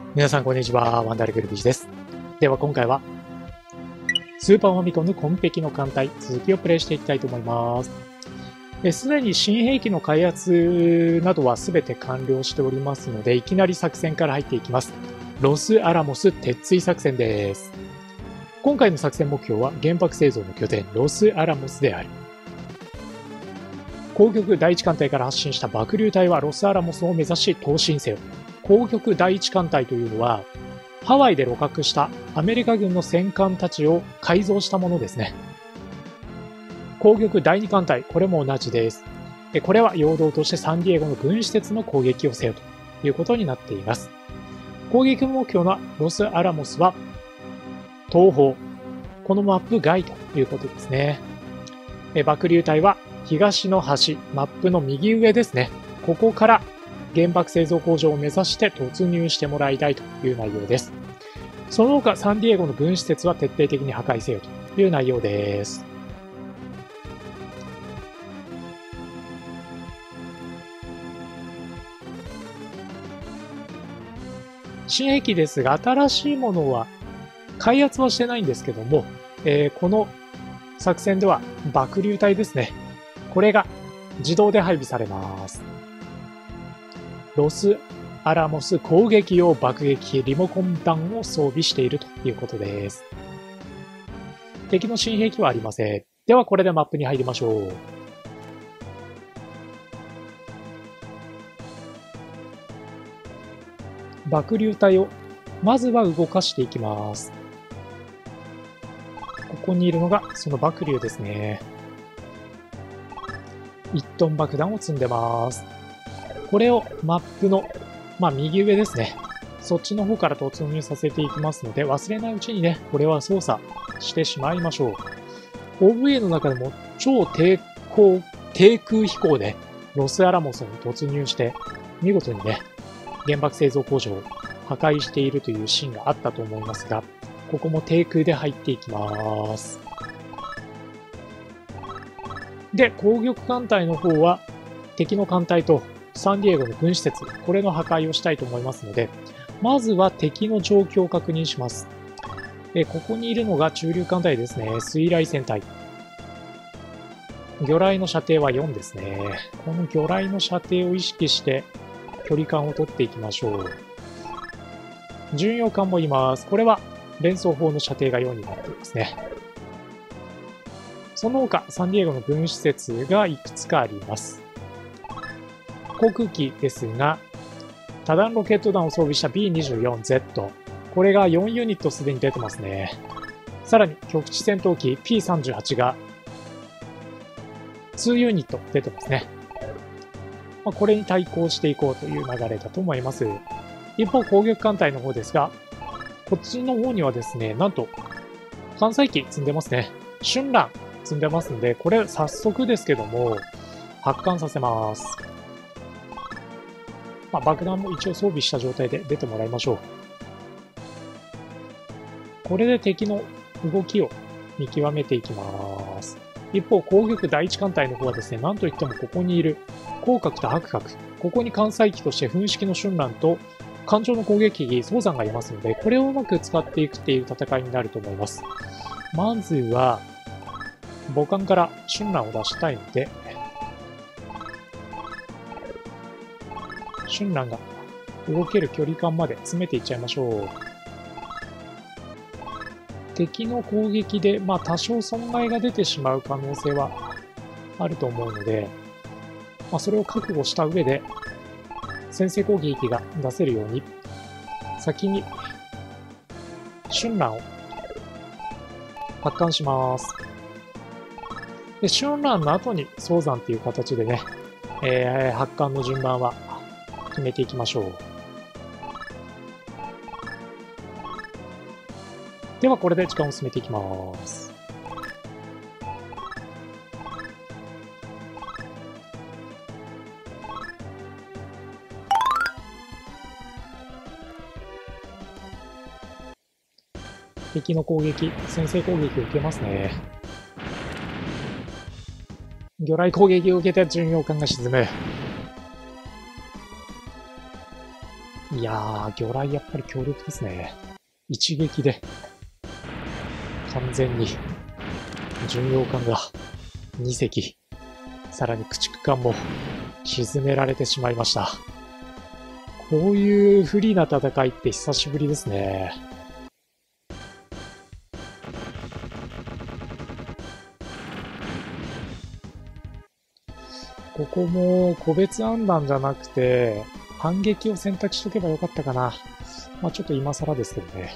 皆さんこんにちは、ワンダルグルビジです。では今回は、スーパーファミコンのコンペキの艦隊、続きをプレイしていきたいと思います。すでに新兵器の開発などは全て完了しておりますので、いきなり作戦から入っていきます。ロスアラモス鉄槌作戦です。今回の作戦目標は原爆製造の拠点、ロスアラモスである。攻撃第一艦隊から発進した爆竜隊はロスアラモスを目指し東進せよ。攻撃第一艦隊というのは、ハワイで露獲したアメリカ軍の戦艦たちを改造したものですね。攻撃第二艦隊、これも同じです。これは陽動としてサンディエゴの軍施設の攻撃をせよということになっています。攻撃目標のロスアラモスは東方、このマップ外ということですね。爆竜隊は東の端、マップの右上ですね。ここから原爆製造工場を目指して突入してもらいたいという内容です。その他、サンディエゴの軍施設は徹底的に破壊せよという内容です。新兵器ですが、新しいものは開発はしてないんですけども、この作戦では爆竜隊ですね。これが自動で配備されます。ロスアラモス攻撃用爆撃機リモコン弾を装備しているということです。敵の新兵器はありません。ではこれでマップに入りましょう。爆竜隊をまずは動かしていきます。ここにいるのがその爆竜ですね。1トン爆弾を積んでます。これをマップの、右上ですね。そっちの方から突入させていきますので、忘れないうちにね、これは操作してしまいましょう。OVA の中でも超低空飛行でロスアラモスに突入して、見事にね、原爆製造工場を破壊しているというシーンがあったと思いますが、ここも低空で入っていきます。で、攻撃艦隊の方は敵の艦隊とサンディエゴの軍施設、これの破壊をしたいと思いますので、まずは敵の状況を確認します。ここにいるのが中流艦隊ですね。水雷戦隊。魚雷の射程は4ですね。この魚雷の射程を意識して距離感を取っていきましょう。巡洋艦もいます。これは連装砲の射程が4になっていますね。その他、サンディエゴの軍施設がいくつかあります。航空機ですが、多弾ロケット弾を装備した B24Z。これが4ユニットすでに出てますね。さらに、局地戦闘機 P38 が2ユニット出てますね。これに対抗していこうという流れだと思います。一方、攻撃艦隊の方ですが、こっちの方にはですね、なんと、艦載機積んでますね。春蘭積んでますんで、これ早速ですけども、発艦させます。爆弾も一応装備した状態で出てもらいましょう。これで敵の動きを見極めていきます。一方、攻撃第一艦隊の方はですね、なんといってもここにいる広角と白角、ここに艦載機として噴式の春蘭と艦上の攻撃機、早山がいますので、これをうまく使っていくっていう戦いになると思います。まずは、母艦から春蘭を出したいので、春蘭が動ける距離感まで詰めていっちゃいましょう。敵の攻撃で、多少損害が出てしまう可能性はあると思うので、それを覚悟した上で、先制攻撃が出せるように、先に春蘭を発艦します。で、春蘭の後に早山っていう形でね、発艦の順番は決めていきましょう。ではこれで時間を進めていきます。敵の攻撃、先制攻撃を受けますね。魚雷攻撃を受けて巡洋艦が沈む。 いやー、魚雷やっぱり強力ですね。一撃で、完全に、巡洋艦が2隻、さらに駆逐艦も沈められてしまいました。こういう不利な戦いって久しぶりですね。ここも個別案断じゃなくて、反撃を選択しとけばよかったかな。まあちょっと今更ですけどね。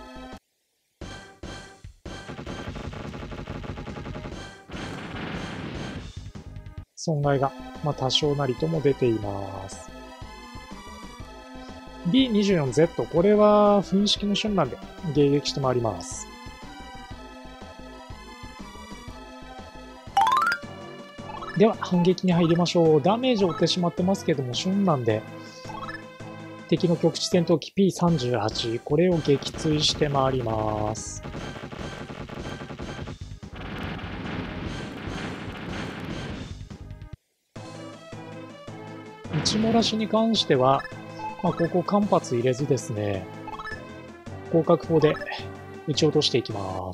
損害が、まあ多少なりとも出ています。B24Z、これは噴式の瞬間で迎撃して回ります。では、反撃に入りましょう。ダメージを負ってしまってますけども、瞬間で敵の局地戦闘機 P38、これを撃墜して回ります。内漏らしに関しては、まあ、ここ間髪入れずですね、広角砲で撃ち落としていきます。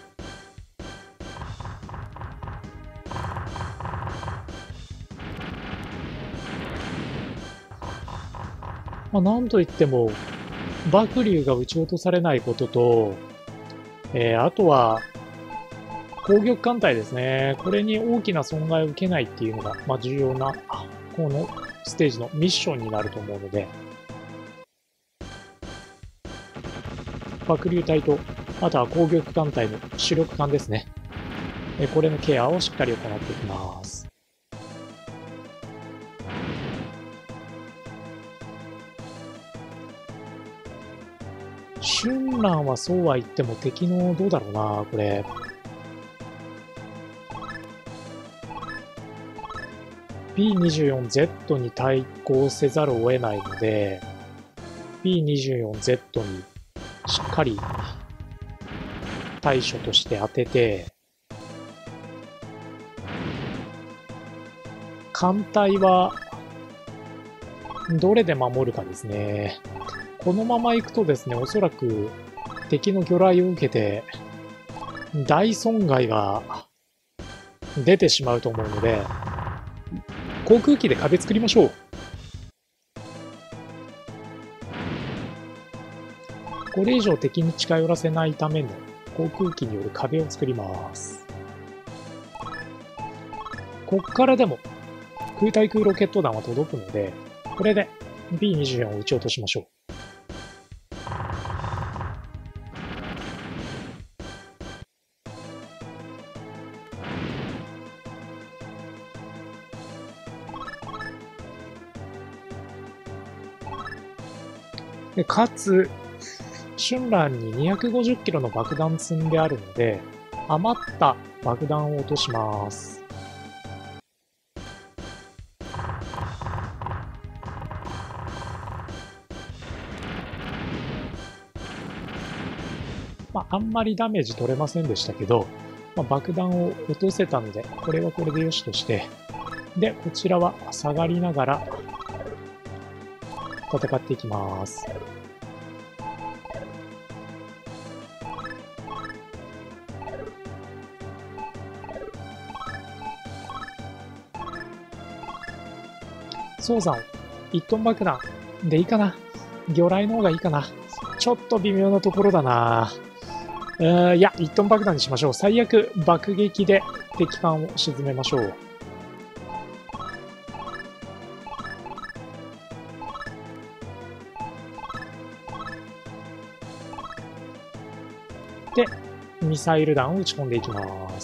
まあ、なんといっても、爆竜が撃ち落とされないことと、あとは、攻撃艦隊ですね。これに大きな損害を受けないっていうのが、まあ、重要な、このステージのミッションになると思うので、爆竜隊と、あとは攻撃艦隊の主力艦ですね。これのケアをしっかり行っていきます。春蘭はそうは言っても敵のどうだろうな、これ。B24Z に対抗せざるを得ないので、B24Z にしっかり対処として当てて、艦隊はどれで守るかですね。このまま行くとですね、おそらく敵の魚雷を受けて大損害が出てしまうと思うので、航空機で壁作りましょう。これ以上敵に近寄らせないための航空機による壁を作ります。こっからでも空対空ロケット弾は届くので、これで B24 を撃ち落としましょう。でかつ、春蘭に250キロの爆弾積んであるので、余った爆弾を落とします。まあ、あんまりダメージ取れませんでしたけど、まあ、爆弾を落とせたので、これはこれでよしとして、で、こちらは下がりながら戦っていきます。早産、1トン爆弾でいいかな。魚雷の方がいいかな。ちょっと微妙なところだな。いや、1トン爆弾にしましょう。最悪、爆撃で敵艦を沈めましょう。で、ミサイル弾を撃ち込んでいきます。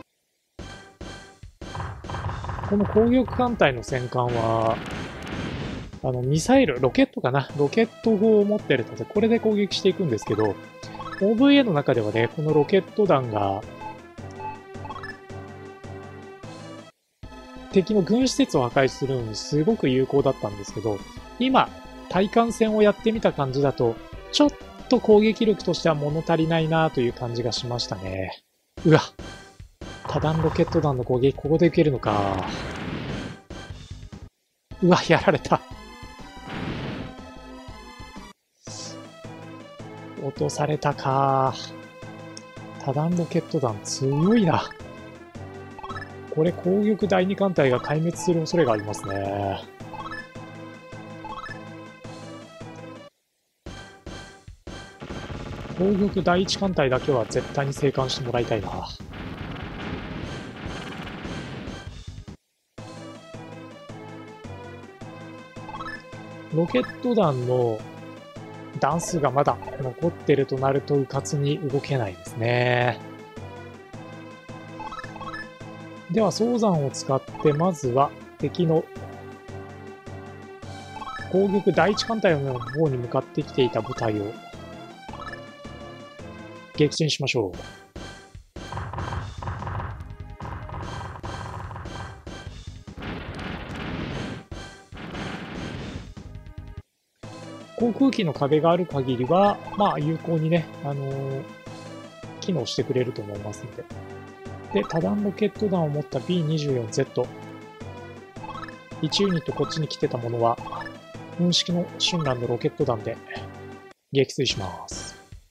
この攻撃艦隊の戦艦は、ミサイル、ロケットかな、ロケット砲を持ってるので、これで攻撃していくんですけど、OVA の中ではね、このロケット弾が、敵の軍施設を破壊するのにすごく有効だったんですけど、今、対艦戦をやってみた感じだと、ちょっと攻撃力としては物足りないなという感じがしましたね。うわ、多弾ロケット弾の攻撃、ここで受けるのか。うわ、やられた。 落とされたか。多弾ロケット弾強いな。これ攻撃第2艦隊が壊滅する恐れがありますね。攻撃第1艦隊だけは絶対に生還してもらいたいな。ロケット弾の弾数がまだ残ってるとなると迂闊に動けないですね。では早山を使ってまずは敵の攻撃第一艦隊の方に向かってきていた部隊を撃沈しましょう。航空機の壁がある限りは、まあ、有効にね、機能してくれると思いますので。で、多弾ロケット弾を持った B24Z。1ユニットこっちに来てたものは、運式の春蘭のロケット弾で撃墜します。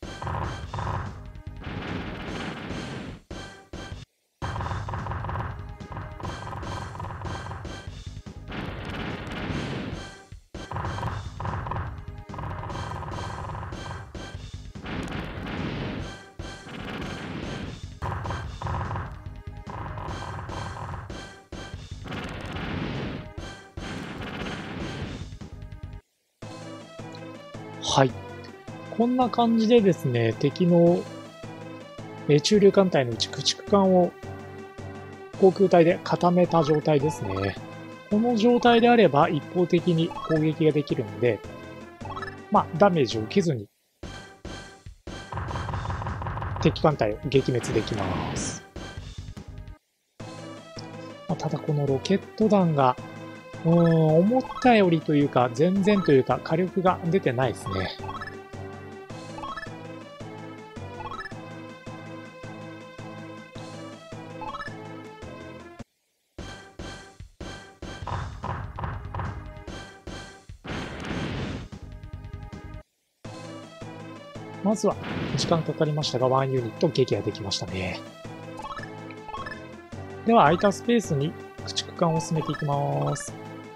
はい。こんな感じでですね、敵の中流艦隊のうち駆逐艦を航空隊で固めた状態ですね。この状態であれば一方的に攻撃ができるので、まあ、ダメージを受けずに敵艦隊を撃滅できます。まあ、ただこのロケット弾が思ったよりというか、全然というか、火力が出てないですね。まずは、時間かかりましたが、1ユニット撃破できましたね。では、空いたスペースに駆逐艦を進めていきます。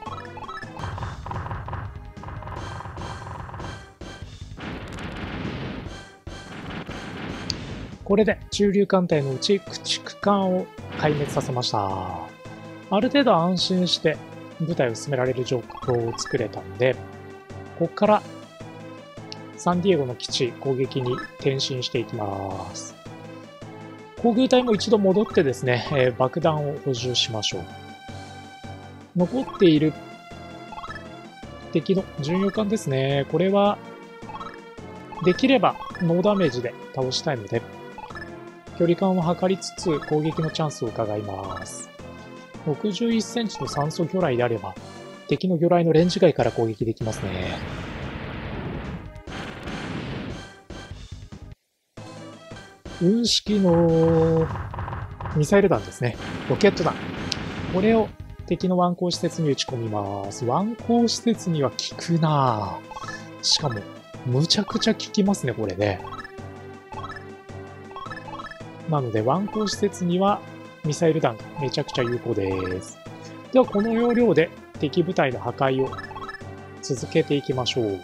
これで中流艦隊のうち駆逐艦を壊滅させました。ある程度安心して部隊を進められる状況を作れたので、ここからサンディエゴの基地攻撃に転身していきます。航空隊も一度戻ってですね、爆弾を補充しましょう。残っている敵の巡洋艦ですね。これはできればノーダメージで倒したいので、距離感を測りつつ攻撃のチャンスを伺います。61センチの酸素魚雷であれば、敵の魚雷のレンジ外から攻撃できますね。運式のミサイル弾ですね。ロケット弾。これを敵の湾口施設に撃ち込みます。湾口施設には効くなぁ。しかも、むちゃくちゃ効きますね、これね。なので、湾口施設にはミサイル弾めちゃくちゃ有効です。では、この要領で敵部隊の破壊を続けていきましょう。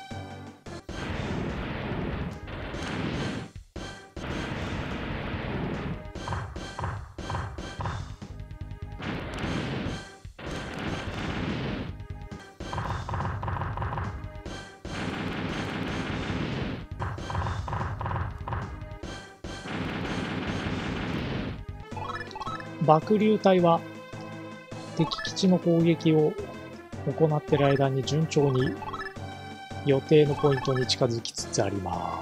爆竜隊は敵基地の攻撃を行っている間に順調に予定のポイントに近づきつつあります。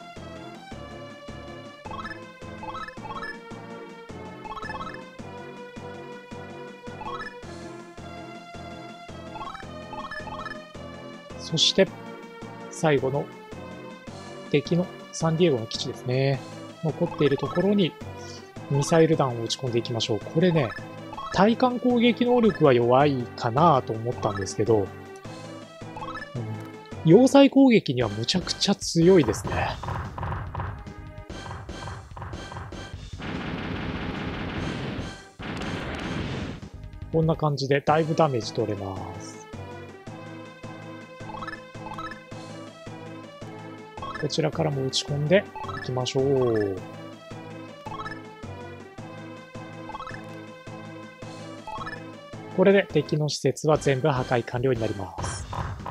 そして最後の敵のサンディエゴの基地ですね。残っているところにミサイル弾を撃ち込んでいきましょう。これね、対艦攻撃能力は弱いかなと思ったんですけど、 要塞攻撃にはむちゃくちゃ強いですね。こんな感じでだいぶダメージ取れます。こちらからも打ち込んでいきましょう。これで敵の施設は全部破壊完了になります。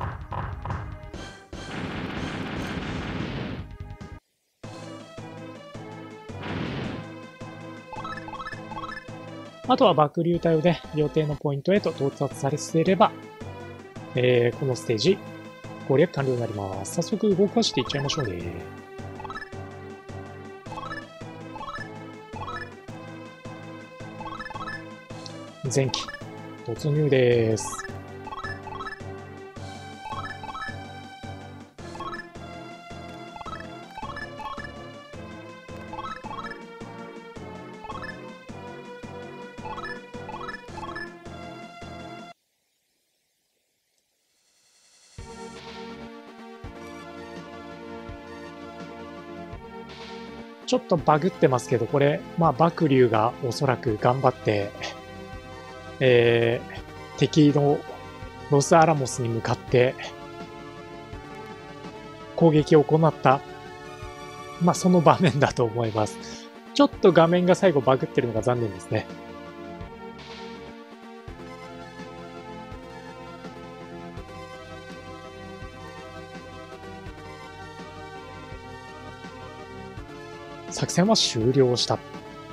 あとは爆竜隊をね、予定のポイントへと到達させれば、このステージ攻略完了になります。早速動かしていっちゃいましょうね。前期突入です。ちょっとバグってますけど、これ、まあ、爆竜がおそらく頑張って、敵のロスアラモスに向かって攻撃を行った、まあ、その場面だと思います。ちょっと画面が最後バグってるのが残念ですね。作戦は終了した。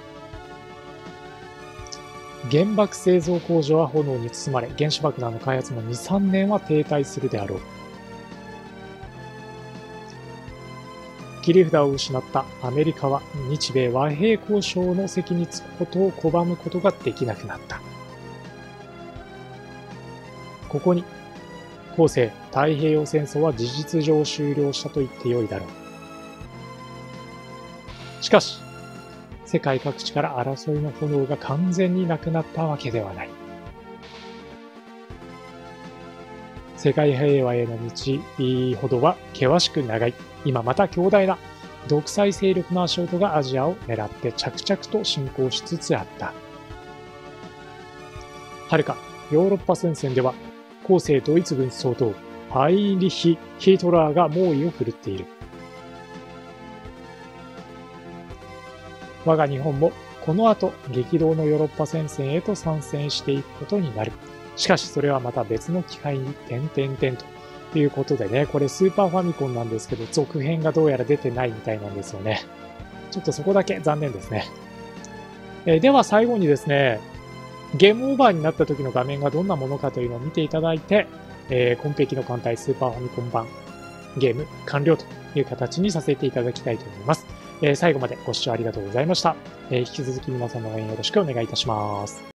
原爆製造工場は炎に包まれ、原子爆弾の開発も2、3年は停滞するであろう。切り札を失ったアメリカは日米和平交渉の席に着くことを拒むことができなくなった。ここに、後世太平洋戦争は事実上終了したと言ってよいだろう。しかし、世界各地から争いの炎が完全になくなったわけではない。世界平和への道ほどは険しく長い。今また強大な独裁勢力の足音がアジアを狙って着々と進行しつつあった。はるかヨーロッパ戦線では後世ドイツ軍総統ハインリヒ・ヒトラーが猛威を振るっている。我が日本もこの後激動のヨーロッパ戦線へと参戦していくことになる。しかしそれはまた別の機会にということでね、これスーパーファミコンなんですけど続編がどうやら出てないみたいなんですよね。ちょっとそこだけ残念ですね。では最後にですね、ゲームオーバーになった時の画面がどんなものかというのを見ていただいて、コンペキの艦隊スーパーファミコン版ゲーム完了という形にさせていただきたいと思います。最後までご視聴ありがとうございました。引き続き皆さんの応援よろしくお願いいたします。